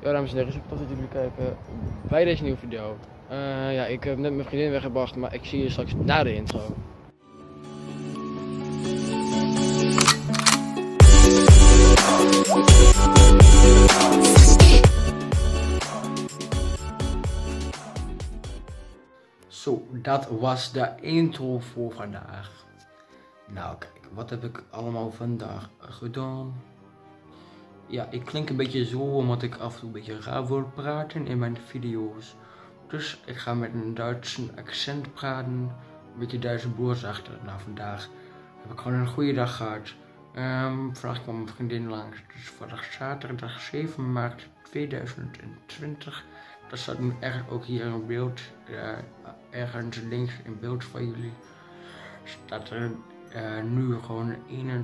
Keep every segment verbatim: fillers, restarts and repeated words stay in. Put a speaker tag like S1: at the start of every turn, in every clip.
S1: Ja, dames en heren, super tof dat jullie kijken bij deze nieuwe video. Uh, ja, ik heb net mijn vriendin weggebracht, maar ik zie je straks na de intro. Zo, dat was de intro voor vandaag. Nou kijk, wat heb ik allemaal vandaag gedaan? Ja, ik klink een beetje zo omdat ik af en toe een beetje raar wil praten in mijn video's. Dus ik ga met een Duitse accent praten, een beetje Duitse boerzachter. Nou, vandaag heb ik gewoon een goede dag gehad. Um, vandaag kwam mijn vriendin langs, dus vandaag zaterdag zeven maart tweeduizend twintig. Dat staat nu echt ook hier in beeld, uh, ergens links in beeld van jullie. Staat er uh, nu gewoon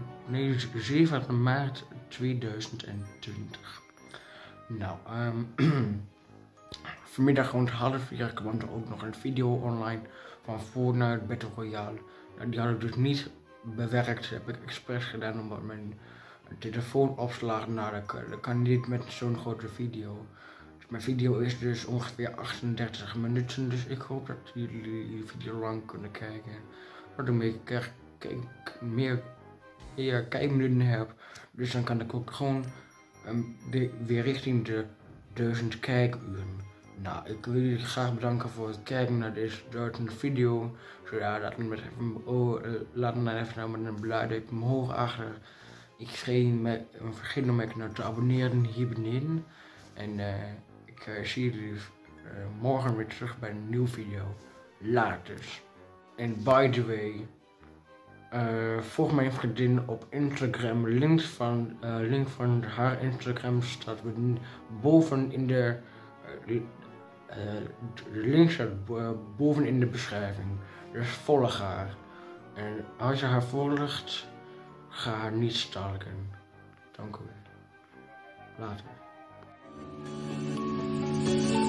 S1: zeven maart tweeduizend twintig. Nou, um, vanmiddag rond half vier kwam er ook nog een video online van Fortnite Battle Royale. Nou, die had ik dus niet bewerkt, dat heb ik expres gedaan omdat mijn telefoon opslaat. Nou, dat kan, dat kan niet met zo'n grote video. Dus mijn video is dus ongeveer achtendertig minuten, dus ik hoop dat jullie die video lang kunnen kijken. Waardoor ik meer, meer, meer kijkminuten heb, dus dan kan ik ook gewoon um, de, weer richting de duizend kijkuren. Nou, ik wil jullie graag bedanken voor het kijken naar deze Duitse video. Zo ja, laat me met even, oh, laat me dan even nou met een blauw duimpje omhoog achter. Ik vergeet om even te abonneren hier beneden. En uh, ik uh, zie jullie uh, morgen weer terug bij een nieuwe video. Later. En by the way, uh, volg mijn vriendin op Instagram. Link van, uh, link van haar Instagram staat boven in de... Uh, Uh, de link staat boven in de beschrijving, dus volg haar. En als je haar volgt, ga haar niet stalken. Dank u wel. Later.